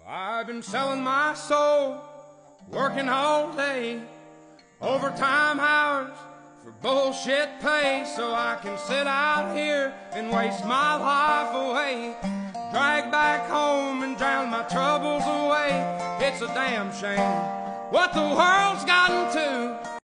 I've been selling my soul, working all day, overtime hours for bullshit pay, so I can sit out here and waste my life away, drag back home and drown my troubles away. It's a damn shame what the world's gotten to.